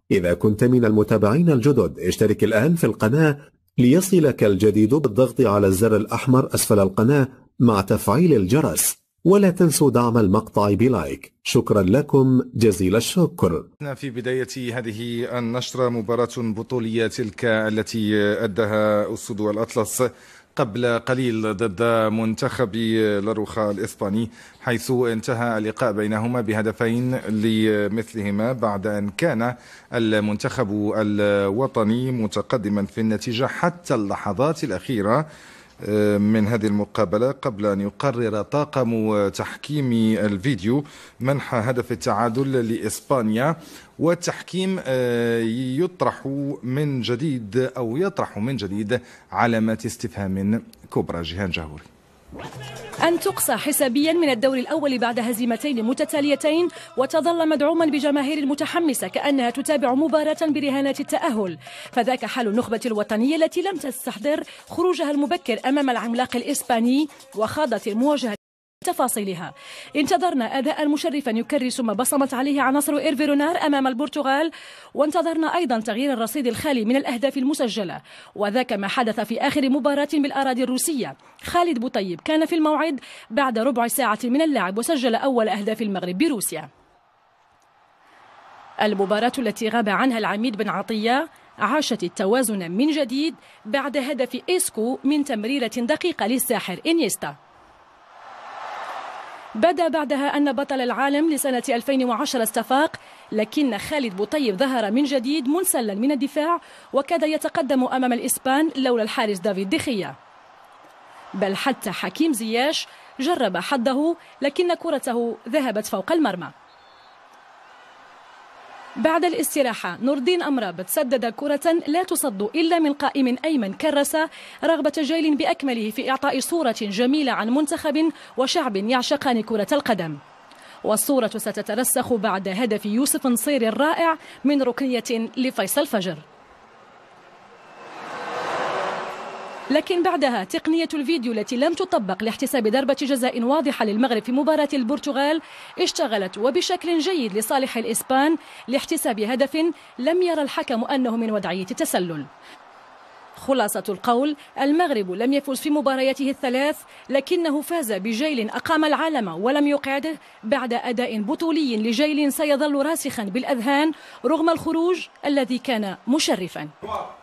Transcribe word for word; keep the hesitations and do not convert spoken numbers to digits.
إذا كنت من المتابعين الجدد اشترك الآن في القناة ليصلك الجديد بالضغط على الزر الأحمر أسفل القناة مع تفعيل الجرس، ولا تنسوا دعم المقطع بلايك. شكرا لكم جزيل الشكر. في بداية هذه النشرة مباراة بطولية تلك التي أدها أسود الأطلس قبل قليل ضد منتخب لاروخا الإسباني، حيث انتهى اللقاء بينهما بهدفين لمثلهما بعد أن كان المنتخب الوطني متقدما في النتيجة حتى اللحظات الأخيرة من هذه المقابلة، قبل أن يقرر طاقم تحكيم الفيديو منح هدف التعادل لإسبانيا، والتحكيم يطرح من جديد أو يطرح من جديد علامات استفهام كبرى. جيهان جاهوري. أن تقصى حسابيا من الدور الأول بعد هزيمتين متتاليتين وتظل مدعوما بجماهير المتحمسة كأنها تتابع مباراة برهانات التأهل، فذاك حال النخبة الوطنية التي لم تستحضر خروجها المبكر أمام العملاق الإسباني وخاضت المواجهة تفاصيلها. انتظرنا أداء مشرفا يكرس ما بصمت عليه عناصر إيرفي رونار أمام البرتغال، وانتظرنا أيضا تغيير الرصيد الخالي من الأهداف المسجلة، وذاك ما حدث في آخر مباراة بالأراضي الروسية. خالد بوطيب كان في الموعد بعد ربع ساعة من اللعب وسجل أول أهداف المغرب بروسيا. المباراة التي غاب عنها العميد بن عطية عاشت التوازن من جديد بعد هدف إسكو من تمريرة دقيقة للساحر إنيستا. بدا بعدها أن بطل العالم لسنة ألفين وعشرة استفاق، لكن خالد بوطيب ظهر من جديد منسلا من الدفاع وكاد يتقدم أمام الإسبان لولا الحارس دافيد دخيا، بل حتى حكيم زياش جرب حظه لكن كرته ذهبت فوق المرمى. بعد الاستراحة نور الدين أمرابط سدد كرة لا تصد إلا من قائم أيمن كرس، رغبة جيل بأكمله في إعطاء صورة جميلة عن منتخب وشعب يعشقان كرة القدم، والصورة ستترسخ بعد هدف يوسف نصير الرائع من ركنية لفيصل فجر. لكن بعدها تقنية الفيديو التي لم تطبق لاحتساب ضربة جزاء واضحة للمغرب في مباراة البرتغال اشتغلت وبشكل جيد لصالح الإسبان لاحتساب هدف لم يرى الحكم أنه من وضعية تسلل. خلاصة القول، المغرب لم يفوز في مبارياته الثلاث، لكنه فاز بجيل أقام العالم ولم يقعده بعد أداء بطولي لجيل سيظل راسخا بالأذهان رغم الخروج الذي كان مشرفا.